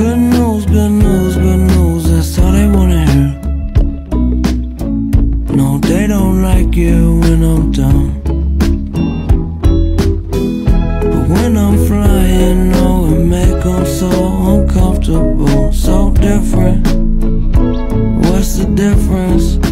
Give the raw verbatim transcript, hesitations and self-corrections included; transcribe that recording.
Good news, good news, good news, that's all they wanna hear. No, they don't like it when I'm done. But when I'm flying, no, it make them so uncomfortable, so different. What's the difference?